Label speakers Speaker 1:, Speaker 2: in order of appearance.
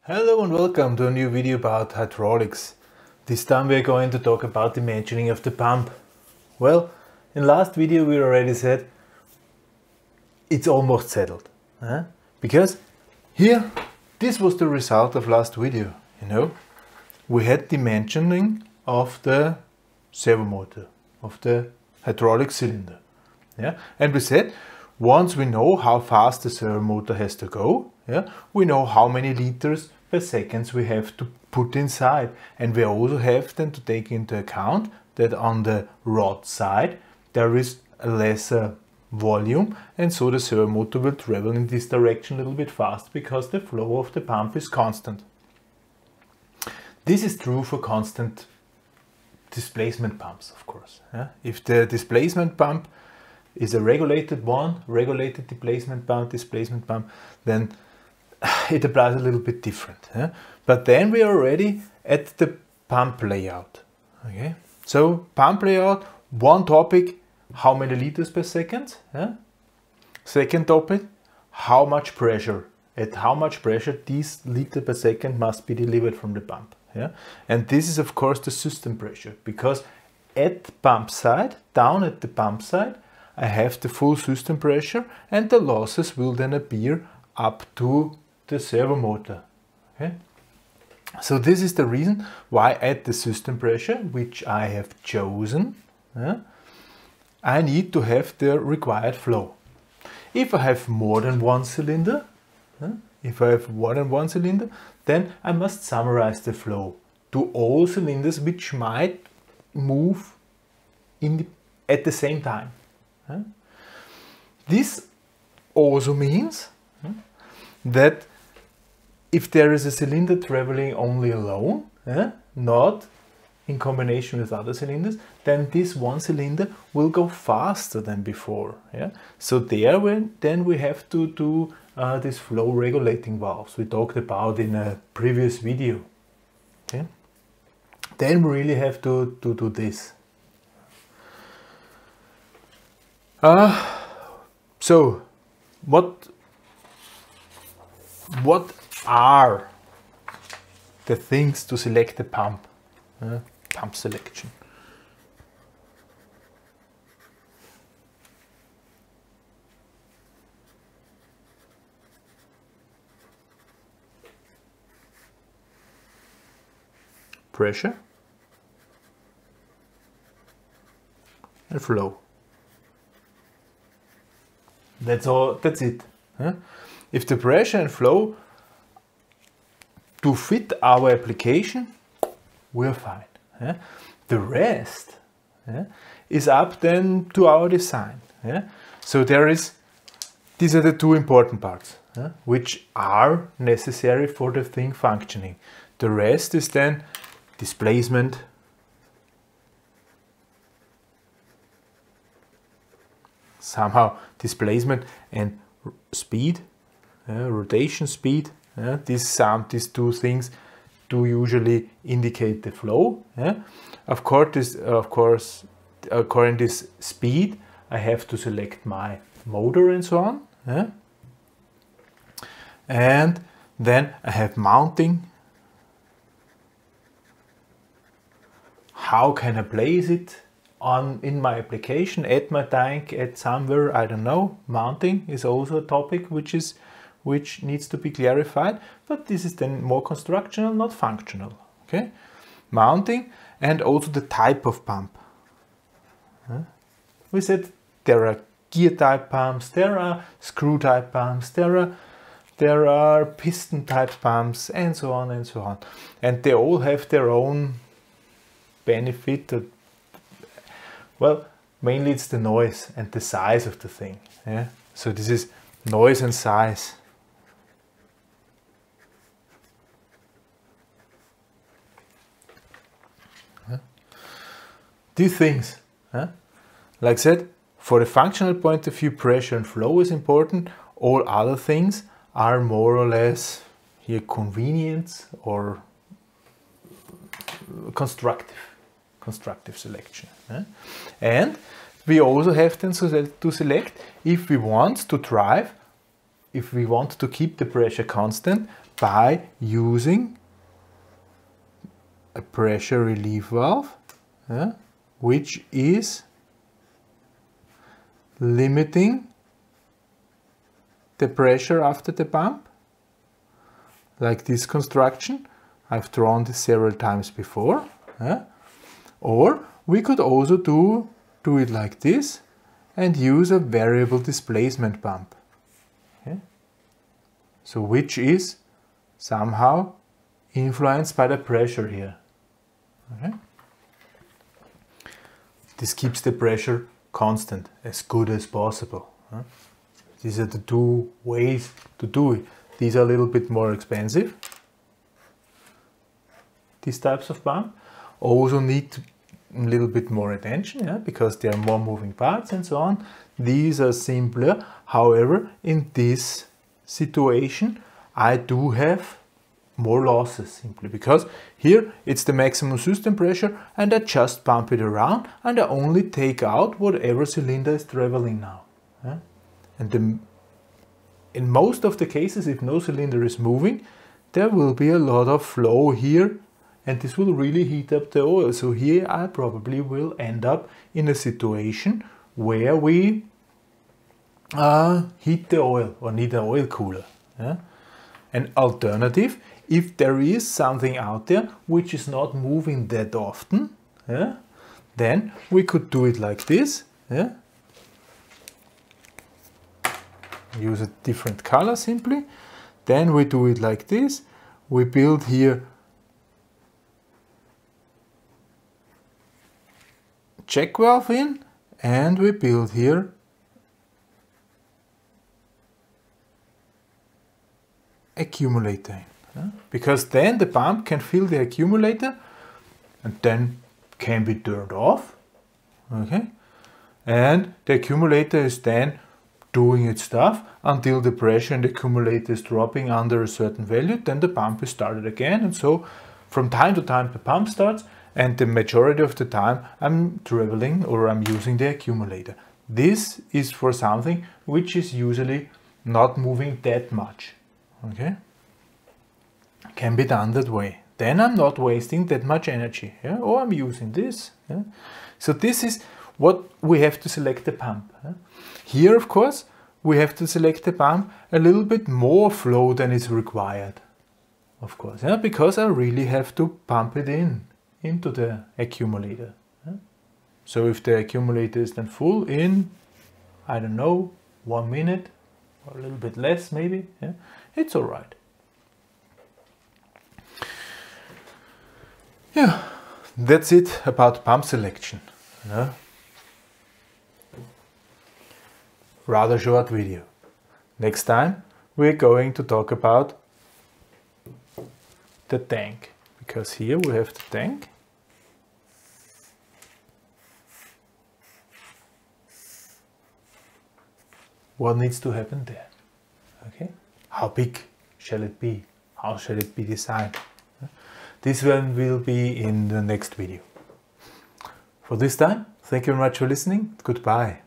Speaker 1: Hello and welcome to a new video about hydraulics. This time we are going to talk about dimensioning of the pump. Well, in last video we already said it's almost settled. Because here, this was the result of last video. We had dimensioning of the servo motor, of the hydraulic cylinder. And we said, once we know how fast the servo motor has to go, we know how many liters per second we have to put inside. And we also have then to take into account that on the rod side there is a lesser volume, and so the servo motor will travel in this direction a little bit fast because the flow of the pump is constant. This is true for constant displacement pumps, of course. If the displacement pump is a regulated displacement pump, then it applies a little bit different. But then we are already at the pump layout. So pump layout, one topic, how many liters per second? Second topic, how much pressure? At how much pressure this liter per second must be delivered from the pump. And this is of course the system pressure, because at the pump side, down at the pump side, I have the full system pressure, and the losses will then appear up to the servo motor. So this is the reason why at the system pressure, which I have chosen, I need to have the required flow. If I have more than one cylinder, then I must summarize the flow to all cylinders which might move at the same time. This also means that if there is a cylinder traveling only alone, not in combination with other cylinders, then this one cylinder will go faster than before. So then we have to do these flow regulating valves we talked about in a previous video. Then we really have to do this. So what are the things to select the pump? Pump selection. Pressure and flow. That's all. That's it. If the pressure and flow to fit our application, we're fine. The rest is up then to our design. So these are the two important parts which are necessary for the thing functioning. The rest is then displacement, displacement and speed, rotation speed. These two things do usually indicate the flow. Of course, according to this speed, I have to select my motor and so on. And then I have mounting. How can I place it in my application, at my tank, at somewhere, I don't know. Mounting is also a topic which needs to be clarified, but this is then more constructional, not functional. Mounting, and also the type of pump. We said there are gear type pumps, there are screw type pumps, there are piston type pumps, and so on and so on. And they all have their own benefit. Well, mainly it's the noise and the size of the thing. So this is noise and size. These things, like I said, for the functional point of view, pressure and flow is important. All other things are more or less here convenience or constructive selection. And we also have then to select if we want to drive, if we want to keep the pressure constant, by using a pressure relief valve, which is limiting the pressure after the pump, like this construction. I've drawn this several times before. Or we could also do it like this and use a variable displacement pump. So which is somehow influenced by the pressure here. This keeps the pressure constant, as good as possible. These are the two ways to do it. These are a little bit more expensive. These types of pump also need a little bit more attention, because there are more moving parts and so on. These are simpler. However, in this situation, I do have more losses, simply because here it's the maximum system pressure and I just pump it around and I only take out whatever cylinder is traveling now. And in most of the cases, if no cylinder is moving, there will be a lot of flow here and this will really heat up the oil. So here I probably will end up in a situation where we heat the oil or need an oil cooler. An alternative, if there is something out there which is not moving that often, then we could do it like this. Use a different color simply. Then we do it like this. We build here check valve in and we build here accumulator in. Because then the pump can fill the accumulator and then can be turned off. And the accumulator is then doing its stuff until the pressure in the accumulator is dropping under a certain value. Then the pump is started again, and so from time to time the pump starts, and the majority of the time I'm traveling or I'm using the accumulator. This is for something which is usually not moving that much. Can be done that way. Then I'm not wasting that much energy. Or I'm using this. So this is what we have to select the pump. Here, of course, we have to select the pump a little bit more flow than is required. Of course, because I really have to pump it into the accumulator. So if the accumulator is then full in, I don't know, 1 minute or a little bit less maybe, it's all right. That's it about pump selection. Rather short video. Next time we're going to talk about the tank, because here we have the tank. What needs to happen there? How big shall it be? How shall it be designed? This one will be in the next video. For this time, thank you very much for listening. Goodbye.